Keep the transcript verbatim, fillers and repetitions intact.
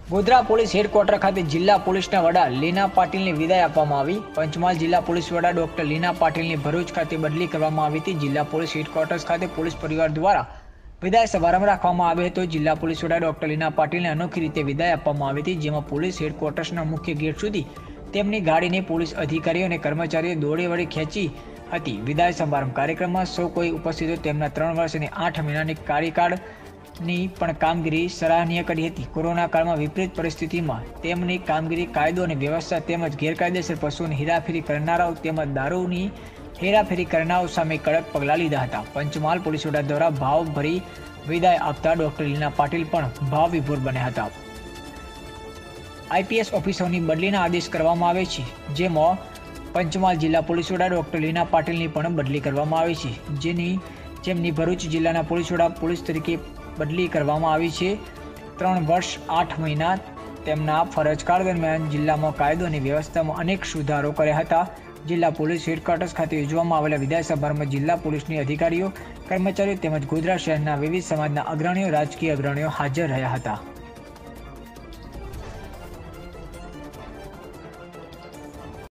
Godhra police headquarter ખાતે જિલ્લા પોલીસના વડા લીના પાટીલની વિદાય આપવામાં આવી। પંચમહાલ જિલ્લા પોલીસ વડા ડોક્ટર લીના પાટીલની ભરૂચ ખાતે બદલી કરવામાં આવી હતી। જિલ્લા પોલીસ હેડક્વાર્ટર્સ ખાતે પોલીસ પરિવાર દ્વારા વિદાય સમારંભ રાખવામાં આવ્યો હતો। જિલ્લા પોલીસ વડા ડોક્ટર લીના પાટીલને અનોખી રીતે વિદાય આપવામાં આવી હતી, જેમાં પોલીસ હેડક્વાર્ટર્સના મુખ્ય ગેટ સુધી તેમની ગાડીને પોલીસ અધિકારીઓ અને કર્મચારીઓ દોડે વડે ખેંચી હતી। વિદાય સમારંભ કાર્યક્રમમાં સૌ કોઈ ઉપસ્થિતો તેમના ત્રણ વર્ષ અને આઠ મહિનાની કાર્યકાળ ની પણ કામગીરી સરાહનીય કરી હતી। કોરોના કાળમાં વિપરીત પરિસ્થિતિમાં તેમની કામગીરી કાયદો અને વ્યવસ્થા તેમજ ગેરકાયદેસર પશુઓની હેરાફેરી કરનારાઓ તેમજ દારૂની હેરાફેરી કરનારાઓ સામે કડક પગલાં લીધા હતા। પંચમહાલ પોલીસ વડા દ્વારા ભાવભરી વિદાય આપતા ડોક્ટર લીના પાટીલ પણ ભાવ વિભોર બન્યા હતા। આઈપીએસ ઓફિસરોની બદલીના આદેશ કરવામાં આવે છે, જેમાં પંચમહાલ જિલ્લા પોલીસ વડા ડોક્ટર લીના પાટીલની પણ બદલી કરવામાં આવી છે, જેની જેમની ભરૂચ જિલ્લાના પોલીસ વડા પોલીસ તરીકે બદલી કરવામાં આવી છે। ત્રણ વર્ષ આઠ મહિના તેમના ફરજકાળ દરમિયાન જિલ્લામાં કાયદો અને વ્યવસ્થામાં અનેક સુધારો કર્યા હતા। જિલ્લા પોલીસ હેડક્વાર્ટર્સ ખાતે યોજવામાં આવેલા વિદાય સમારંભમાં જિલ્લા પોલીસની અધિકારીઓ, કર્મચારીઓ તેમજ ગોધરા શહેરના વિવિધ સમાજના અગ્રણીઓ, રાજકીય અગ્રણીઓ હાજર રહ્યા હતા।